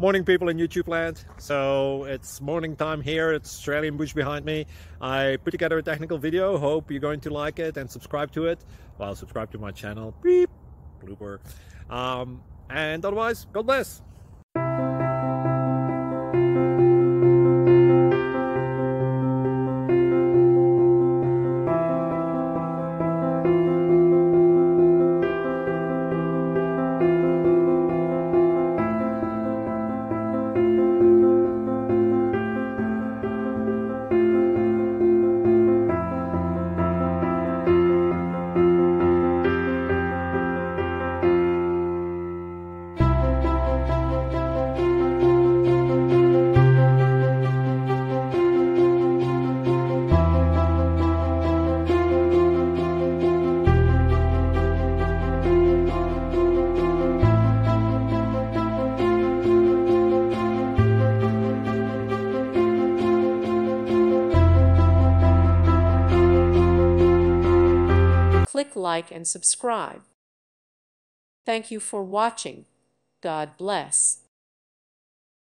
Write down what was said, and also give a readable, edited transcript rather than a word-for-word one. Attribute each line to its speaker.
Speaker 1: Morning, people in YouTube land. So it's morning time here. It's Australian bush behind me. I put together a technical video. Hope you're going to like it and subscribe to it. Well, subscribe to my channel. Beep, blooper. And otherwise, God bless.
Speaker 2: Click like and subscribe. Thank you for watching. God bless.